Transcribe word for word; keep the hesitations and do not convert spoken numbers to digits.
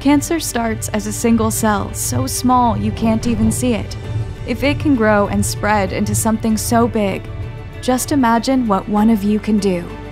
Cancer starts as a single cell, so small you can't even see it. If it can grow and spread into something so big, just imagine what one of you can do.